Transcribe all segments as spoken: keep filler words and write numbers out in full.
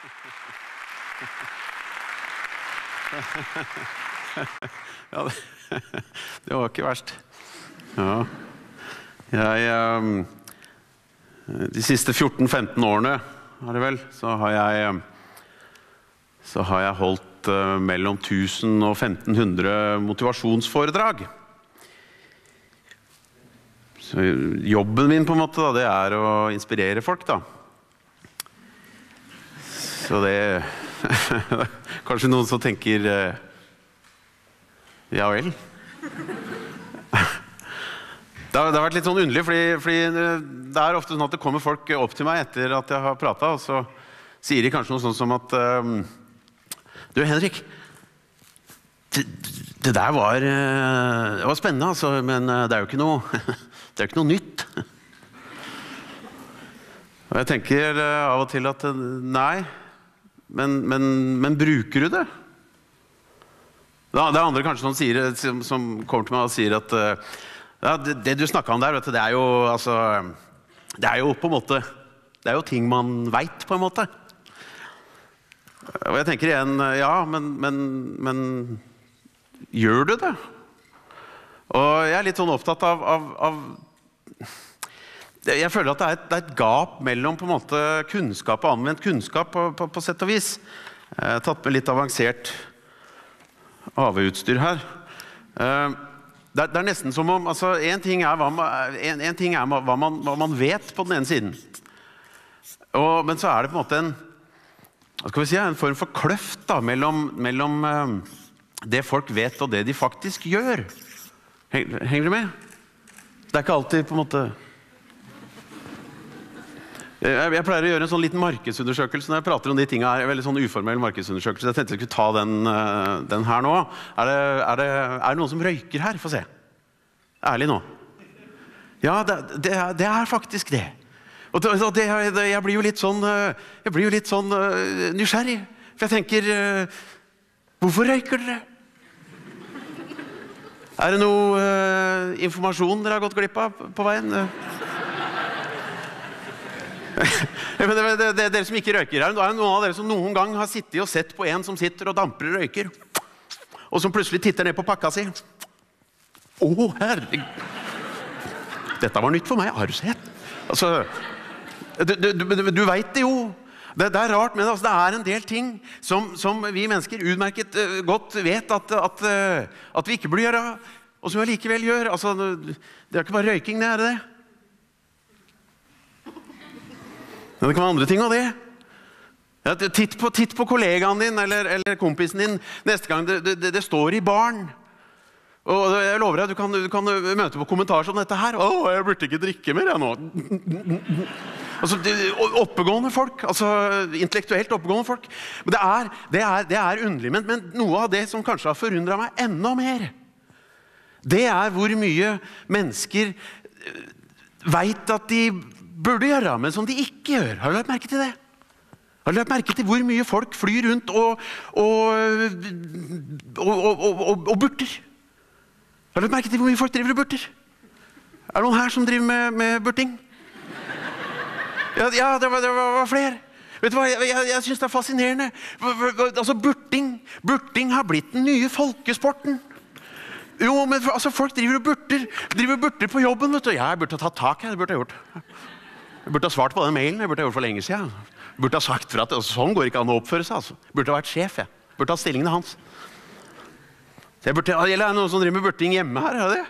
Ja, det, det var ikke verst. Ja. Jeg, um, de siste fjorten femten årene, er det vel, så har jeg, så har jeg holdt uh, mellom tusen og femten hundre motivasjonsforedrag. Så jobben min på en måte, da, det er å inspirere folk, da. Så det kanskje noen som tenker uh, ja vel. Det har, det har vært litt sånn underlig, fordi, fordi det er ofte sånn at det kommer folk opp til meg etter at jeg har pratet, og så sier de kanskje noe sånt som at um, du Henrik, det, det der var, det var spennende, altså, men det er jo ikke noe, det er jo ikke noe nytt. Og jeg tenker av og til at nei, men, men, men bruker du det? Det er andre kanskje som, sier, som, som kommer til meg og sier at ja, det, det du snakket om der, vet du, det er jo altså, det er jo på en måte, det er jo ting man vet på en måte. Og jeg tenker igjen, ja, men, men, men gjør du det? Og jeg er litt sånn opptatt av, av, av jeg føler at det er, et, det er et gap mellom på en måte kunnskap og anvendt kunnskap på, på, på sett og vis. Jeg har tatt med litt avansert A V-utstyr her. Det er, det er nesten som om, altså en ting er, hva man, en, en ting er hva, man, hva man vet på den ene siden. Og, men så er det på en måte en, hva skal vi si, en form for kløft da, mellom, mellom uh, det folk vet og det de faktisk gjør. Henger, henger du med? Det er ikke alltid på en måte... Jeg, jeg pleier å gjøre en sånn liten markedsundersøkelse når jeg prater om de tingene her, en veldig sånn uformell markedsundersøkelse. Jeg tenkte jeg skulle ta den, den her nå. Er det, er, det, er det noen som røyker her? Få se. Ærlig nå. Ja, det, det, er, det er faktisk det. Og det, det, det, jeg blir jo litt sånn, jeg blir jo litt sånn uh, nysgjerrig. For jeg tenker, uh, hvorfor røyker dere? Er det noe uh, informasjon dere har gått glipp av på veien? Men det, det, det, dere som ikke røyker, er det noen av dere som noen gang har sittet og sett på en som sitter og damper og røyker, og som plutselig titter ned på pakka si? Å, herregud! Dette var nytt for meg, har du sett? Altså, du, du, du, du vet det jo. Det, det er rart, men altså, det er en del ting som, som vi mennesker utmerket uh, godt vet at, at, uh, at vi ikke burde gjøre, og som vi likevel gjør. Altså, det er ikke bare røyking, det er det. Men det kan være andre ting av det. Ja, titt, på, titt på kollegaen din eller, eller kompisen din neste gang det, det, det står i barn. Og jeg lover deg, du kan, du kan møte på kommentarer som dette her. Å, jeg burde ikke drikke mer jeg nå. Altså, oppegående folk, altså intellektuelt oppegående folk. Men det er, det er, det er underlig, men, men noe av det som kanskje har forundret meg enda mer, det er hvor mye mennesker vet at de burde gjøre, men som de ikke gjør. Har du lagt merke til det? Har du lagt merke til hvor mye folk flyr rundt og, og, og, og, og, og, og burter? Har du lagt merke til hvor mye folk driver og burter? Er det noen her som driver med, med burting? Ja, ja det, var, det var flere. Vet du hva, jeg, jeg, jeg synes det er fascinerende. Altså, burting, burting har blitt den nye folkesporten. Jo, men altså, folk driver og burter, driver og burter på jobben, vet du. Ja, jeg burde ha tatt tak, jeg, det burde jeg gjort. Jeg burde ha svart på den mailen, jeg burde ha gjort for lenge siden. Jeg burde ha sagt for at altså, sånn går ikke an å oppføre seg, altså. Jeg burde ha vært sjef, jeg. Jeg burde ha stillingene hans. Jeg burde, eller er det noen som driver med burting hjemme her, er det det?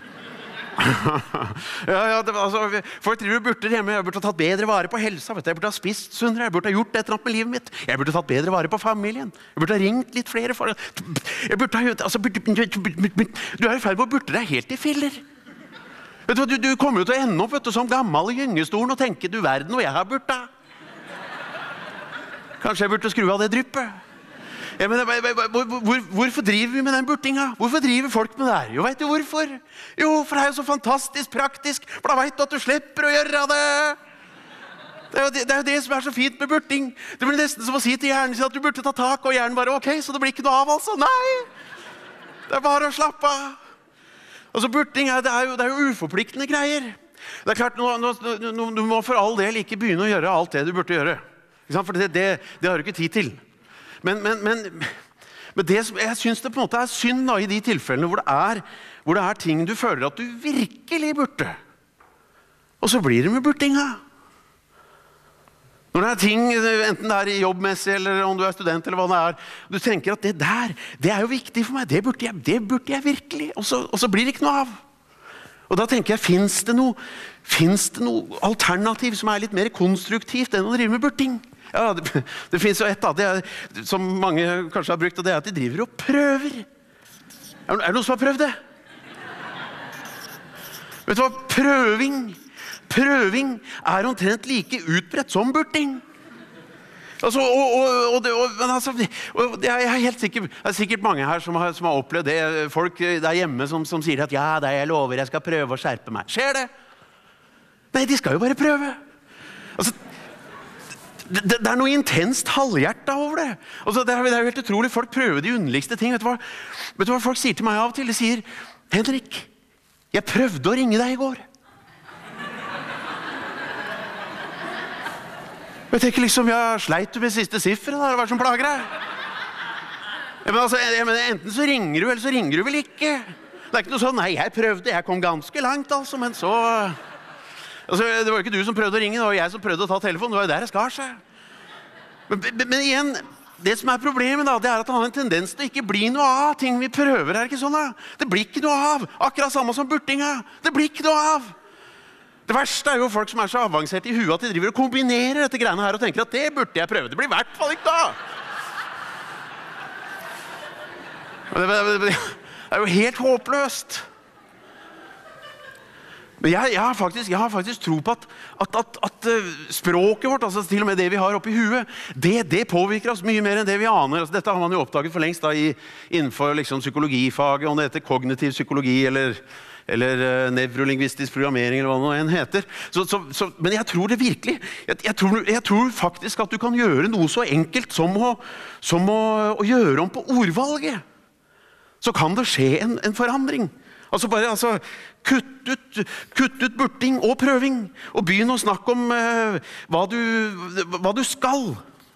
ja, ja, det, altså, folk driver og burter hjemme, jeg burde ha tatt bedre vare på helsa, vet du. Jeg burde ha spist sunnere, jeg burde ha gjort et eller annet med livet mitt. Jeg burde ha tatt bedre vare på familien. Jeg burde ha ringt litt flere for jeg burde ha, altså, burde, du er i ferd med å burte deg helt i filler. Vet du, du, du kommer jo til å ende opp vet du, som gammel i gyngestolen og tenke, du verden, og jeg har burta. Kanskje jeg burde skru av det dryppet. Ja, men, hvor, hvor, hvorfor driver vi med den burtinga? Hvorfor driver folk med det her? Jo, vet du hvorfor? Jo, for det er jo så fantastisk praktisk, for da vet du at du slipper å gjøre det. Det er, jo det, det er jo det som er så fint med burting. Det blir nesten som å si til hjernen sin at du burde ta tak, og hjernen bare, ok, så det blir ikke noe av, altså. Nei! Det er bare å slappe av. Altså, burting er, det er, jo, det er jo uforpliktende greier. Det er klart, nå, nå, nå, du må for all del ikke begynne å gjøre alt det du burde gjøre. Ikke sant? For det, det, det har du ikke tid til. Men, men, men, men det som, jeg synes det på en måte er synd da, i de tilfellene hvor det, er, hvor det er ting du føler at du virkelig burde. Og så blir det med burtinga. Når det er ting, enten det er i jobbmessig, eller om du er student, eller hva det er, du tenker at det der, det er jo viktig for meg, det burde jeg, det burde jeg virkelig, og så, og så blir det ikke noe av. Og da tenker jeg, finnes det noe, finnes det noe alternativ som er litt mer konstruktivt enn å drive med burting? Ja, det, det finnes jo et da, det er, som mange kanskje har brukt, og det er at de driver og prøver. Er, er det noen som har prøvd det? Vet du hva? Prøving, prøving er omtrent like utbredt som burting. Altså, og, og, og, det, og, men altså, og jeg er helt sikker, det er sikkert mange her som har, som har opplevd det. Folk der hjemme som, som sier at ja, det jeg lover, jeg skal prøve å skjerpe meg. Skjer det? Nei, de skal jo bare prøve. Altså, Det, det, det er noe intenst halvhjertet over det. Altså, det, er, det er jo helt utrolig. Folk prøver de underligste ting. Vet du, hva, vet du hva folk sier til meg av og til? De sier, Henrik, jeg prøvde å ringe deg i går. Jeg tenker liksom, ja, sleit du med siste sifferet da? Hva er det som plager deg? Ja, men altså, jeg mener, enten så ringer du, eller så ringer du vel ikke. Det er ikke noe sånn, nei, jeg prøvde, jeg kom ganske langt altså, men så... Altså, det var jo ikke du som prøvde å ringe, det var jeg som prøvde å ta telefonen. Det var jo der det skar seg. Men, men, men igjen, det som er problemet da, det er at det har en tendens til å ikke bli noe av ting vi prøver, er det ikke sånn da? Det blir ikke noe av, akkurat samme som burtinga. Det blir ikke noe av. Det verste er jo folk som er så avansert i huet at de driver og kombinerer dette greiene her og tenker at det burde jeg prøve. Det blir i hvert fall ikke da. Det, det, det, det er jo helt håpløst. Men jeg, jeg, har faktisk, jeg har faktisk tro på at, at, at, at språket vårt, altså til og med det vi har oppi huet, det, det påvirker oss mye mer enn det vi aner. Altså, dette har man jo oppdaget for lengst da, i, innenfor liksom, psykologifaget, om det heter kognitiv psykologi eller, eller uh, nevrolingvistisk programmering eller hva det nå enn heter. Så, så, så, men jeg tror det virkelig, jeg, jeg, tror, jeg tror faktisk at du kan gjøre noe så enkelt som å, som å, å gjøre om på ordvalget. Så kan det skje en, en forandring. Altså bare altså, kutt, ut, kutt ut burting og prøving, og begynn å snakke om uh, hva, du, hva du skal.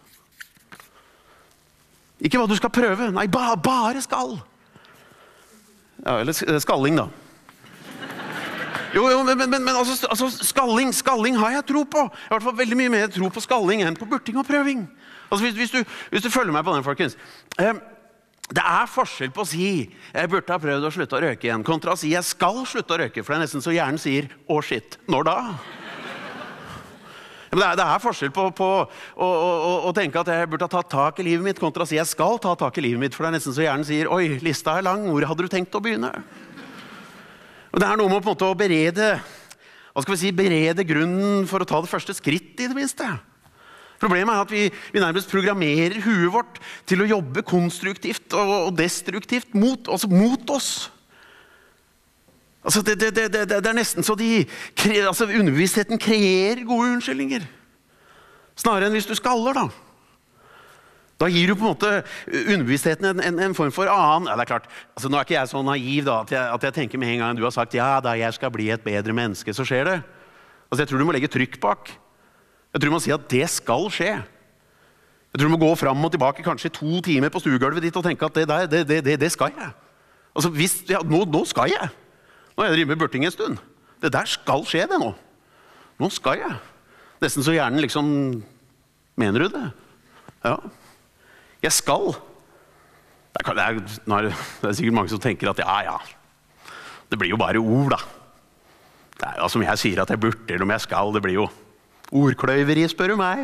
Ikke hva du skal prøve, nei, ba, bare skal. Ja, eller skalling da. Jo, jo, men, men, men altså, altså skalling, skalling har jeg tro på. Jeg har i hvert fall veldig mye mer tro på skalling enn på burting og prøving. Altså hvis, hvis, du, hvis du følger meg på den, folkens. Uh, Det er forskjell på å si jeg burde ha prøvd å slutte å røyke igjen, kontra å si jeg skal slutte å røyke, for det er nesten så hjernen sier å shit, når da? Men det, er, det er forskjell på, på å, å, å, å tenke at jeg burde ha tatt tak i livet mitt, kontra å si jeg skal ta tak i livet mitt, for det er nesten så hjernen sier oi, lista er lang, hvor hadde du tenkt å begynne? Og det er noe med på en måte å berede, hva skal vi si, berede grunnen for å ta det første skritt i det minste. Problemet er at vi, vi nærmest programmerer huet vårt til å jobbe konstruktivt og, og destruktivt mot, altså mot oss. Altså det, det, det, det er nesten så de, altså underbevisstheten kreerer gode unnskyldninger. Snarere enn hvis du skaller da. Da gir du på en måte underbevisstheten en, en, en form for annen. Ja, det er klart, altså nå er ikke jeg så naiv da, at jeg, at jeg tenker med en gang du har sagt ja da jeg skal bli et bedre menneske, så skjer det. Altså jeg tror du må legge trykk bak. Jeg tror man sier at det skal skje. Jeg tror du må gå fram og tilbake kanskje to timer på stuegulvet ditt og tenke at det, der, det, det, det, det skal jeg. Altså, hvis, ja, nå, nå skal jeg. Nå har jeg drevet med burting en stund. Det der skal skje det nå. Nå skal jeg. Nesten så hjernen liksom, mener du det? Ja. Jeg skal. Det er, det er, det er sikkert mange som tenker at ja, ja. Det blir jo bare ord da. Det er jo som jeg sier at jeg burde, eller om jeg skal, det blir jo ordkløyveri, spør du meg.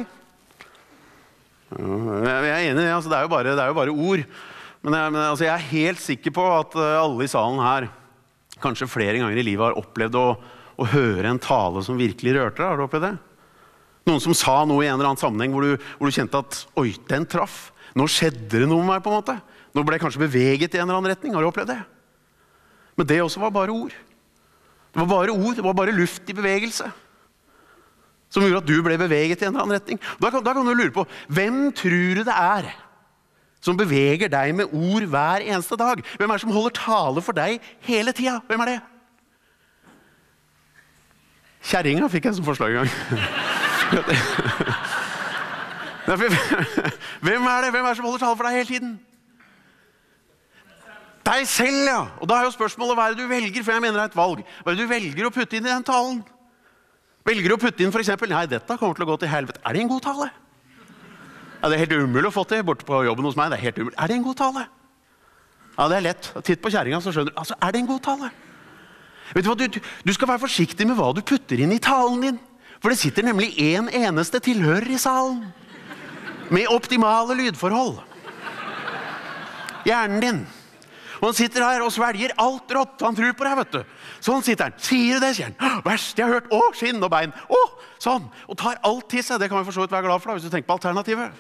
Jeg er enig, altså, det, er jo bare, det er jo bare ord. Men, jeg, men altså, jeg er helt sikker på at alle i salen her, kanskje flere ganger i livet har opplevd å, å høre en tale som virkelig rørte deg. Har du opplevd det? Noen som sa noe i en eller annen sammenheng hvor du, hvor du kjente at oi, den traff. Nå skjedde det noe med meg på en måte. Nå ble jeg kanskje beveget i en eller annen retning. Har du opplevd det? Men det også var bare ord. Det var bare ord, det var bare luft i bevegelse. Som gjorde at du ble beveget i en eller annen retning. Da kan, da kan du lure på, hvem tror du det er som beveger deg med ord hver eneste dag? Hvem er det som holder tale for deg hele tiden? Hvem er det? Kjerringa fikk jeg som forslag en gang. Hvem er det? Hvem er det som holder tale for deg hele tiden? Deg selv, ja. Og da er jo spørsmålet, hva er det du velger? For jeg mener det er et valg. Hva er det du velger å putte inn i den talen? Velger du å putte inn for eksempel, nei, dette kommer til å gå til helvete. Er det en god tale? Ja, det er helt umulig å få til borte på jobben hos meg. Det er helt umulig. Er det en god tale? Ja, det er lett. Titt på kjæringa, så skjønner du. Altså, er det en god tale? Vet du hva, du, du skal være forsiktig med hva du putter inn i talen din. For det sitter nemlig en eneste tilhører i salen. Med optimale lydforhold. Hjernen din. Og han sitter her og svelger alt rått. Han tror på deg, vet du. Sånn sitter han. Sier du det, sier han. Verst jeg har hørt. Å, skinn og bein. Å, sånn. Og tar alt til seg. Det kan vi for så vidt være glad for da, hvis du tenker på alternativet.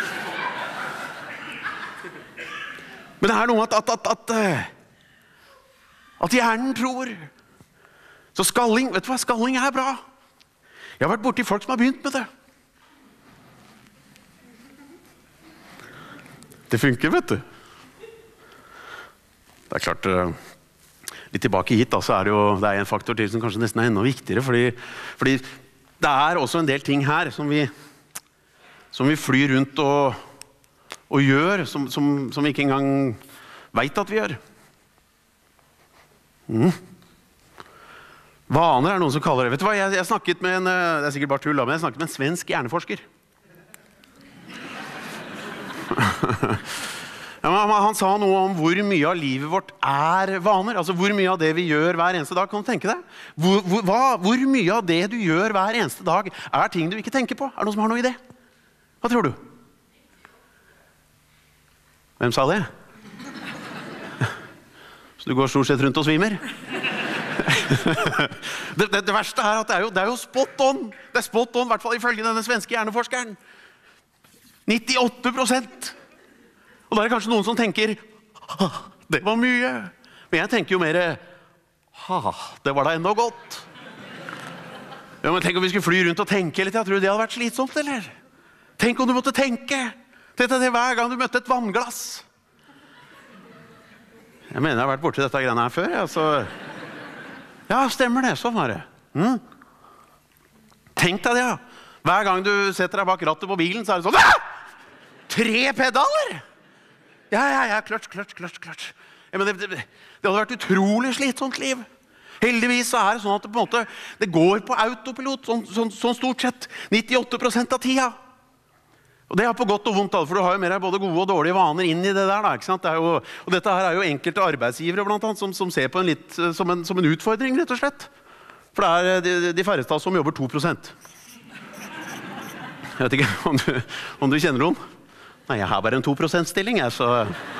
Men det er noe at, at, at, at, at hjernen tror. Så skalling, vet du hva? Skalling er bra. Jeg har vært borti folk som har begynt med det. Det funker, vet du. Det er klart, litt tilbake hit, da, så er det jo det er en faktor til som kanskje nesten er enda viktigere, fordi, fordi det er også en del ting her som vi, som vi flyr rundt og, og gjør, som, som, som vi ikke engang vet at vi gjør. Mm. Vaner er noen som kaller det. Vet du hva, jeg, jeg snakket med en, det er sikkert bare tull, men jeg snakket med en svensk hjerneforsker. Ja, han sa noe om hvor mye av livet vårt er vaner. Altså hvor mye av det vi gjør hver eneste dag. Kan du tenke deg? Hvor, hvor, hva, hvor mye av det du gjør hver eneste dag er ting du ikke tenker på? Er det noen som har noe idé? Hva tror du? Hvem sa det? Så du går stort sett rundt og svimer? det, det, det verste er at det er, jo, det er jo spot on. Det er spot on, i hvert fall ifølge denne svenske hjerneforskeren. nittiåtte prosent. Og da er det kanskje noen som tenker, det var mye. Men jeg tenker jo mer, det var da enda godt. Ja, men tenk om vi skulle fly rundt og tenke litt. Jeg tror det hadde vært slitsomt, eller? Tenk om du måtte tenke. Tenk deg det hver gang du møtte et vannglass. Jeg mener jeg har vært borti dette greiene her før. Altså. Ja, stemmer det. Sånn var det. Mm. Tenk deg det, ja. Hver gang du setter deg bak rattet på bilen, så er det sånn, ah! Tre pedaler! Ja, ja, ja, kløtsj, kløtsj, kløtsj, kløtsj. Ja, men det, det, det hadde vært utrolig slitsomt liv. Heldigvis så er det sånn at det på en måte, det går på autopilot, sånn, sånn, sånn stort sett, nittiåtte prosent av tida. Og det er på godt og vondt, for du har jo mer både gode og dårlige vaner inn i det der, da, ikke sant? Det er jo, og dette her er jo enkelte arbeidsgivere, blant annet, som, som ser på en litt, som en, som en utfordring, rett og slett. For det er de, de færreste av oss som jobber to prosent. Jeg vet ikke om du, om du kjenner noen. Nei, jeg har bare en to prosent stilling, jeg, så...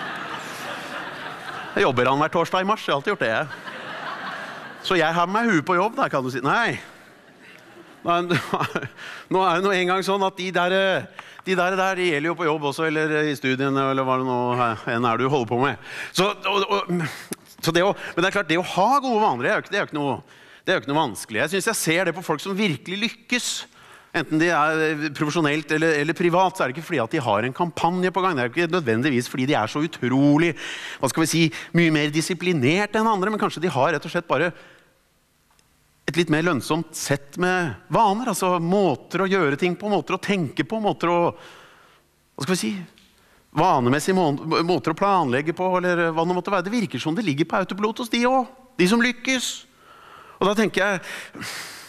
Jeg jobber han hver torsdag i mars, jeg har alltid gjort det, jeg. Så jeg har med meg huet på jobb, da, kan du si. Nei. Nå er, nå er det nå en gang sånn at de der, de der, der, de gjelder jo på jobb også, eller i studien, eller hva det nå enn er du holder på med. Så, og, og, så det å, men det er klart, det å ha gode vaner, det er jo ikke, det er jo ikke, noe, det er jo ikke noe vanskelig. Jeg synes jeg ser det på folk som virkelig lykkes. Enten de er profesjonelt eller, eller privat, så er det ikke fordi at de har en kampanje på gang. Det er ikke nødvendigvis fordi de er så utrolig, hva skal vi si, mye mer disiplinert enn andre, men kanskje de har rett og slett bare et litt mer lønnsomt sett med vaner, altså måter å gjøre ting på, måter å tenke på, måter å, hva skal vi si, vanemessige må måter å planlegge på, eller hva det måtte være. Det virker som det ligger på autopilot hos de også, de som lykkes. Og da tenker jeg,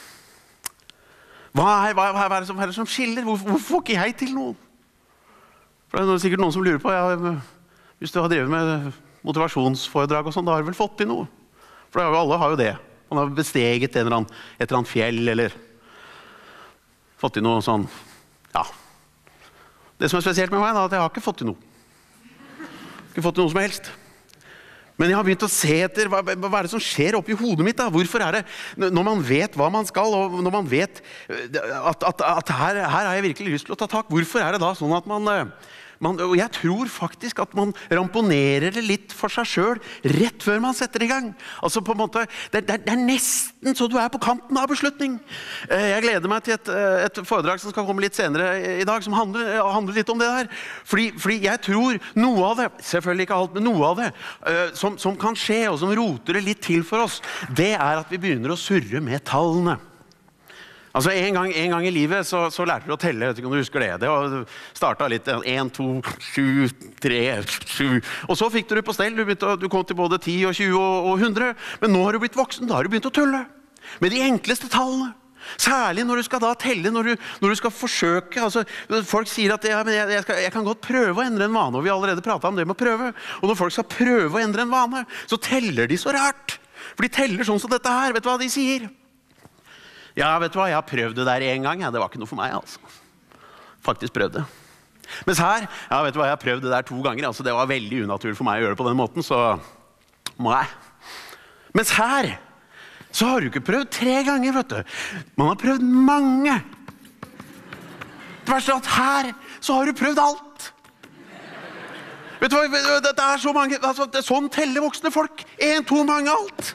hva er, hva, hva er, det, som, er det som skiller? Hvorfor, hvorfor får ikke jeg til noe? For det er sikkert noen som lurer på, ja, hvis du har drevet med motivasjonsforedrag og sånn, da har du vel fått til noe? For det, alle har jo det. Man har besteget en eller annen, et eller annet fjell, eller fått til noe sånn, ja. Det som er spesielt med meg da, er at jeg har ikke fått til noe. Ikke fått til noe som helst. Men jeg har begynt å se etter, hva, hva er det som skjer oppi hodet mitt da? Hvorfor er det, når man vet hva man skal, og når man vet at, at, at her, her har jeg virkelig lyst til å ta tak, hvorfor er det da sånn at man, man og jeg tror faktisk at man ramponerer det litt for seg selv, rett før man setter i gang. Altså på en måte, det, det, det er nesten så du er på kanten av beslutning. Jeg gleder meg til et, et foredrag som skal komme litt senere i dag, som handler, handler litt om det der. Fordi, fordi jeg tror noe av det, selvfølgelig ikke alt, men noe av det, som, som kan skje, og som roter det litt til for oss, det er at vi begynner å surre med tallene. Altså en gang, en gang i livet så, så lærte du å telle, vet ikke om du husker det. Det startet litt, en, to, sju, tre, sju. Og så fikk du det på stell, du, begynte, du kom til både ti og tjue og, og hundre. Men nå har du blitt voksen, da har du begynt å tulle. Med de enkleste tallene. Særlig når du skal da telle, når du, når du skal forsøke. Altså, folk sier at ja, men jeg, jeg, skal, jeg kan godt prøve å endre en vane, og vi har allerede pratet om det med å prøve. Og når folk skal prøve å endre en vane, så teller de så rart. For de teller sånn som dette her, vet du hva de sier? Ja, vet du hva, jeg har prøvd det der en gang, ja, det var ikke noe for meg, altså. Faktisk prøvd det. Mens her, ja, vet du hva, jeg har prøvd det der to ganger, altså det var veldig unaturlig for meg å gjøre det på den måten, så nei. Mens her, så har du ikke prøvd tre ganger, vet du. Man har prøvd mange. Det verste er at her, så har du prøvd alt. Vet du hva, det er så mange, altså, det er sånn teller voksne folk. En, to, mange, alt.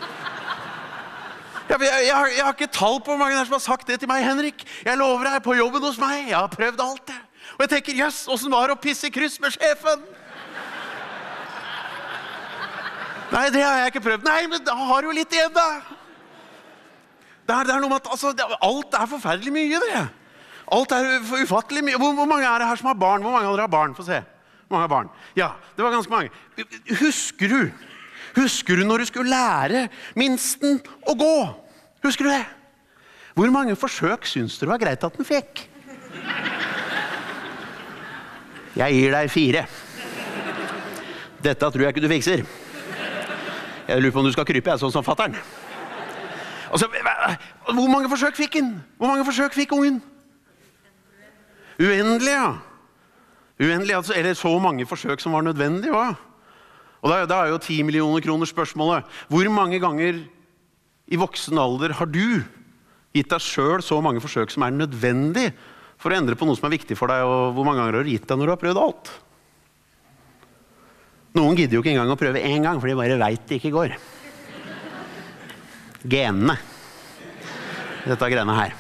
Jeg, jeg, jeg, har, jeg har ikke tall på hvor mange der som har sagt det til meg, Henrik. Jeg lover deg, på jobben hos meg, jeg har prøvd alt det. Og jeg tenker, jøss, hvordan var det å pisse i kryss med sjefen? Nei, det har jeg ikke prøvd. Nei, men da har du jo litt igjen da. Det er, det er noe med at, altså, det, alt er forferdelig mye, det. Alt er ufattelig mye. Hvor, hvor mange er det her som har barn? Hvor mange av dere har barn? Få se. Hvor mange har barn? Ja, det var ganske mange. Husker du? Husker du når du skulle lære minsten å gå? Husker du det? Hvor mange forsøk synes du var greit at den fikk? Jeg gir deg fire. Dette tror jeg ikke du fikser. Jeg lurer på om du skal krype, jeg, sånn som fatteren. Altså, hvor mange forsøk fikk den? Hvor mange forsøk fikk ungen? Uendelig, ja. Uendelig, altså, eller så mange forsøk som var nødvendig, ja. Og da, da er jo ti millioner kroner spørsmålet. Hvor mange ganger i voksen alder har du gitt deg selv så mange forsøk som er nødvendig for å endre på noe som er viktig for deg, og hvor mange ganger har du gitt deg når du har prøvd alt? Noen gidder jo ikke engang å prøve en gang, for de bare vet det ikke går. Genene. Dette greiene her.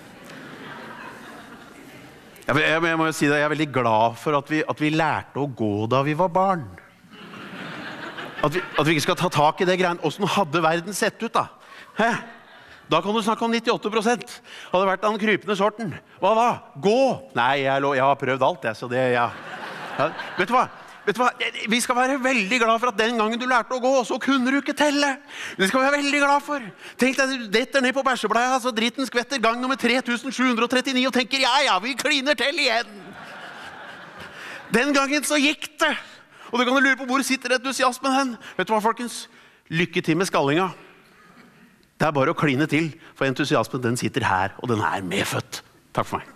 Jeg, jeg, jeg må jo si det, jeg er veldig glad for at vi, at vi lærte å gå da vi var barn. At vi, at vi ikke skal ta tak i det greiene. Hvordan hadde verden sett ut da? Hæ? Da kan du snakke om nittiåtte prosent. Hadde vært den krypende sorten. Hva da? Gå! Nei, jeg, jeg har prøvd alt, jeg, så det, ja. Ja. Vet du hva? Vet du hva? Vi skal være veldig glad for at den gangen du lærte å gå, så kunne du ikke telle. Det skal vi være veldig glad for. Tenk deg, du detter ned på bæsjebleia, så dritten skvetter gang nummer tre tusen sju hundre og trettini, og tenker, ja, ja, vi kliner til igjen. Den gangen så gikk det. Og du kan lure på hvor sitter entusiasmen hen. Vet du hva, folkens? Lykke til med skallinga. Det er bare å kline til, for entusiasmen den sitter her, og den er medfødt. Takk for meg.